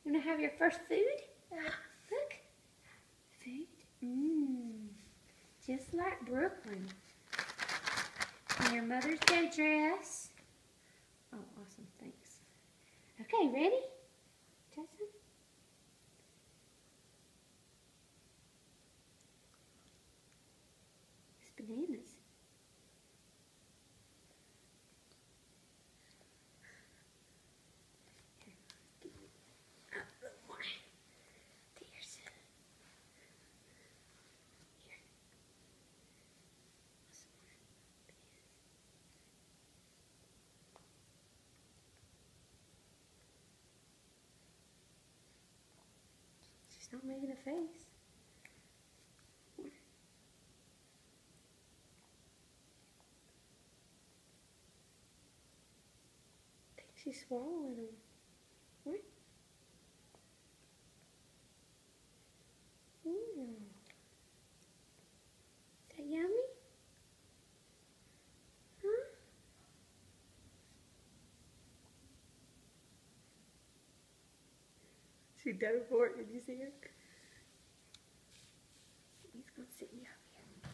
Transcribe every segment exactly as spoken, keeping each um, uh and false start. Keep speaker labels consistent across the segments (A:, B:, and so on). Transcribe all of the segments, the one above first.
A: You want to have your first food? Look. Food. Mmm. Just like Brooklyn. And your Mother's Day dress. Oh, awesome. Thanks. Okay, ready? Jason? It's bananas. She's not making a face. I think she's swallowing them. What? Ooh. Is that yummy? Huh? She dove for it. Did you see her? He's going to sit me up here.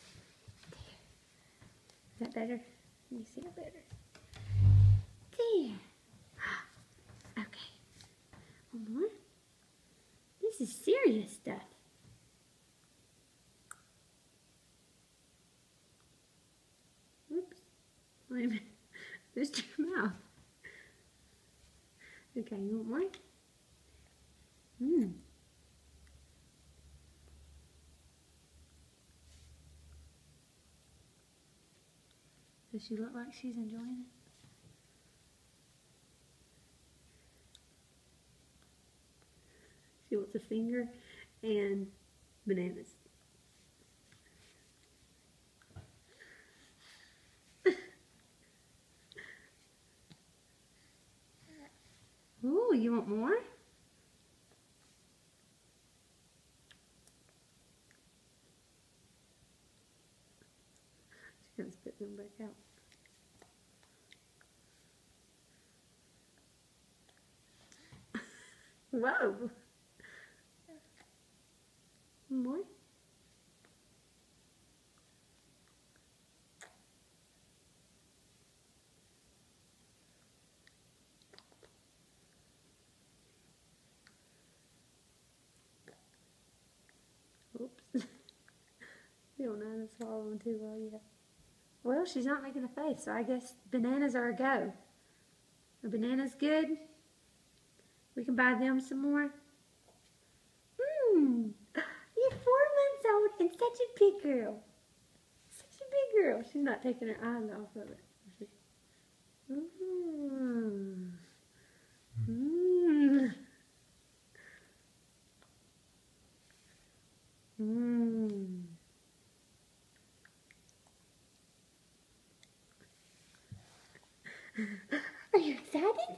A: There. Is that better? Let me see it better. There. Okay. One more. This is serious stuff. Oops. Wait a minute. There's your mouth. Okay, you want more? Mmm. Does she look like she's enjoying it? She wants a finger and bananas. Ooh, you want more? She's gonna spit them back out. Whoa! More? Oops. You don't know how to swallow them too well yet. Well, she's not making a face, so I guess bananas are a go. Are bananas good? We can buy them some more. Mmm. You're four months old and such a big girl. Such a big girl. She's not taking her eyes off of it. Mmm. Mmm. Mmm. Are you excited?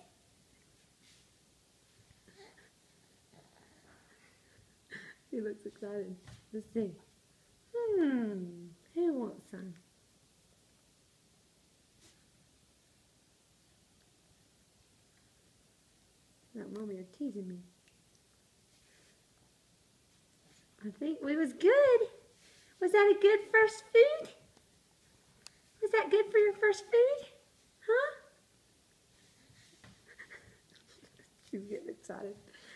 A: He looks excited. Let's see. Hmm. Who wants some? That mommy are teasing me. I think we was good. Was that a good first food? Was that good for your first food? Huh? She's getting excited.